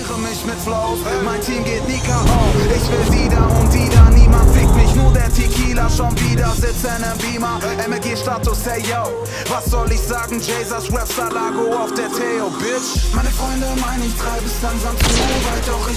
Zerstückere mich mit Flows, mein Team geht nie K.O. Ich will die da und die da, niemand fickt mich, nur der Tequila. Schon wieder sitzen im Beamer, MLG-Status, hey yo. Was soll ich sagen, Jesus, Rapstar, Lago auf der Theo, Bitch. Meine Freunde meinen, ich treibe es langsam zu weit, doch